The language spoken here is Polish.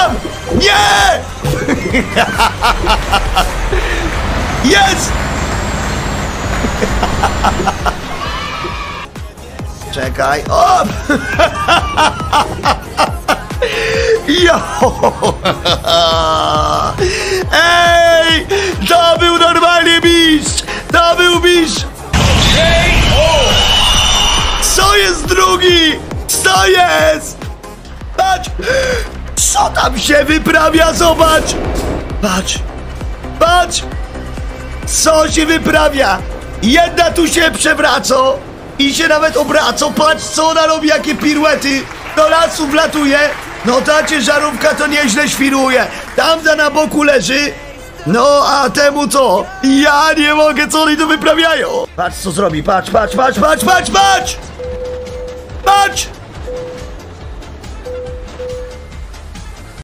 Tam! Nie! Jest! Czekaj. O! Jo! Ej! To był normalnie mistrz! To był mistrz! Co jest drugi? Co jest? Patrz! Co tam się wyprawia? Zobacz! Patrz! Patrz! Co się wyprawia? Jedna tu się przewraca i się nawet obraca. Patrz, co ona robi, jakie piruety. Do lasu wlatuje. No ta ciężarówka to nieźle świruje. Tamta na boku leży. No a temu co? Ja nie mogę, co oni tu wyprawiają. Patrz, co zrobi. Patrz, patrz, patrz, patrz, patrz, patrz! Patrz!